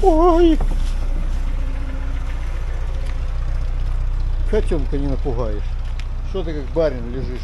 Ой! Котенка не напугаешь. Что ты как барин лежишь?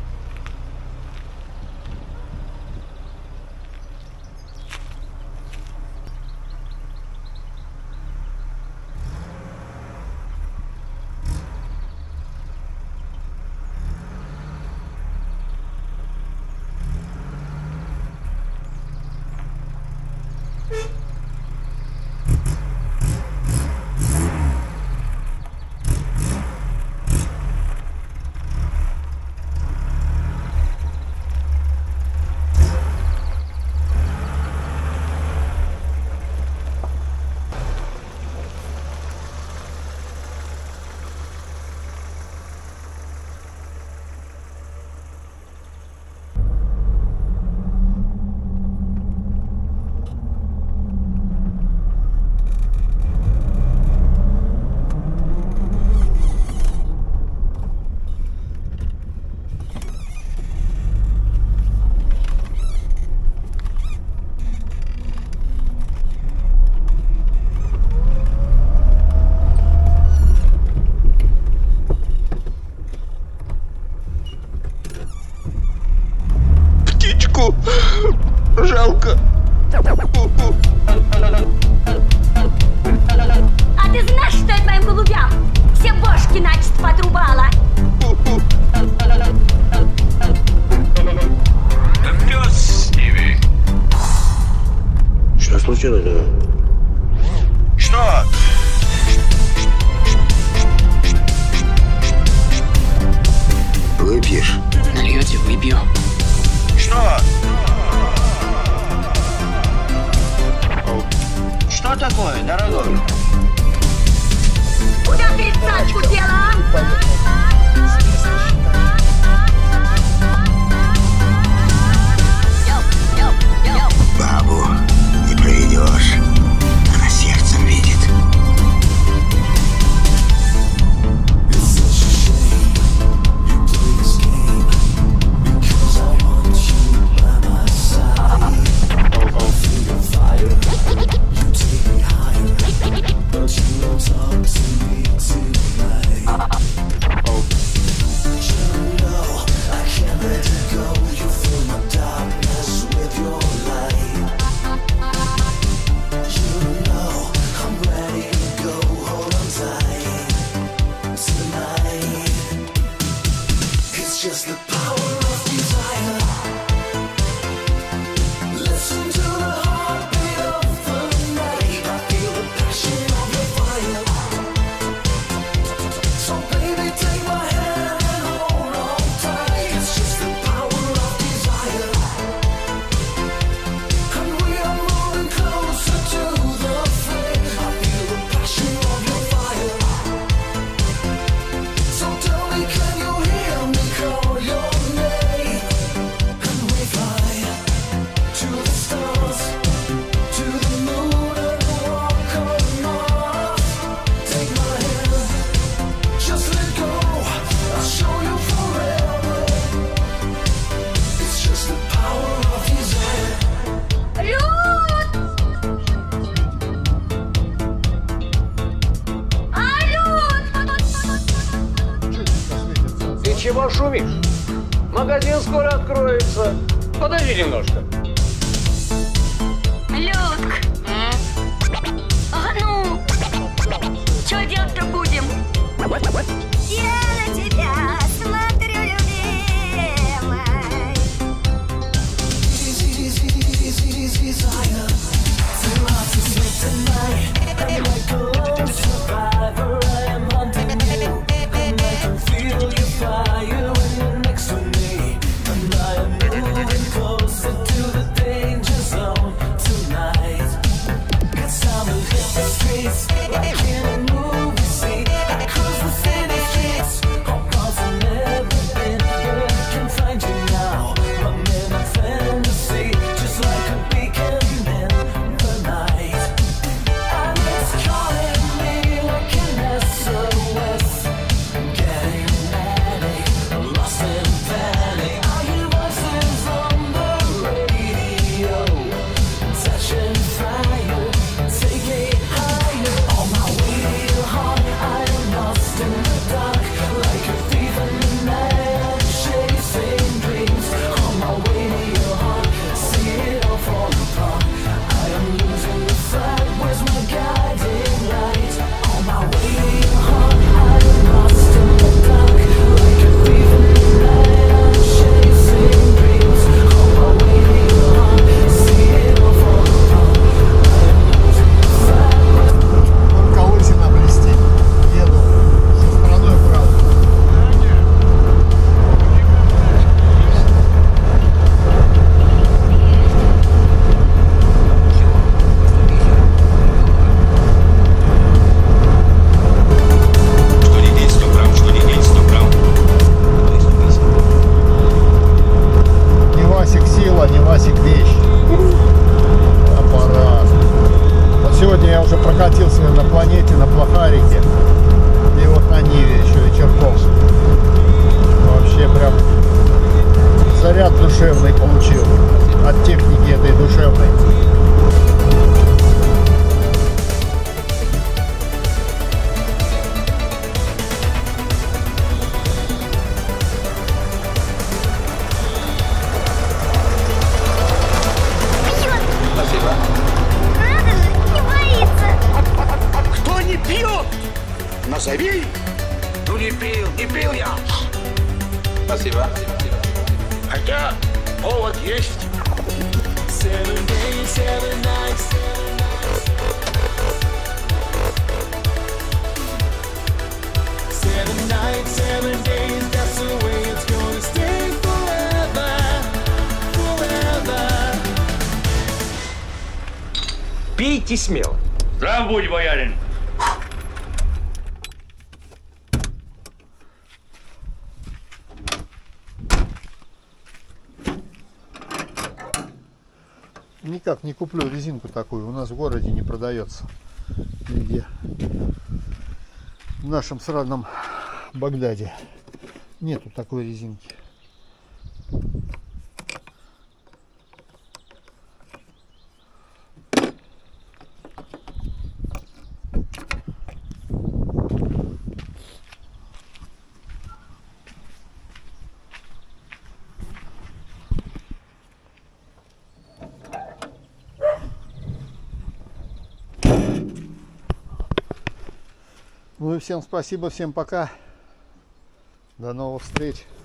Жалко. А ты знаешь, что я твоим голубям все бошки начисто подрубала? Да пес с ними. Что случилось? Что? Выпьешь? Нальете, выпью. Что? Что такое, дорогой? Куда тридцатку дела? Бабу не проведешь. Она сердцем видит. Just the power of desire. Listen to the heartbeat of the night. I feel the passion of your fire. So baby, take my hand and hold on tight. It's just the power of desire. And we are moving closer to the flame. I feel the passion of your fire. So tell me, can you hear me call your name? And we fly to the stars, to the moon and walk on Mars. Take my hand, just let go, I'll show you forever. It's just the power of desire. Люд! Ты чего шумишь? Магазин скоро откроется. Подожди немножко. Людк! А ну! Что делать-то будем? Я на тебя смотрю, любимая. Desire. Feel hard to sleep tonight. I'm like a lone survivor. I am hunting you. And I can feel your fire when you're next to me. And I am moving closer to планете, на Плохарике. И вот на Ниве еще вечерком. Вообще прям заряд душевный получил от техники этой душевной. Спасибо. Надо же, не боится. Кто не пьет? Назови. Ну не пил я. Спасибо. Хотя повод есть. 7 days, 7 nights. 7 nights, 7 days, that's the way it's gonna stay forever, forever. Пейте смело. Здрав будь, боярин. Никак не куплю резинку такую, у нас в городе не продается нигде. В нашем сраном Багдаде нету такой резинки. Ну и всем спасибо, всем пока. До новых встреч.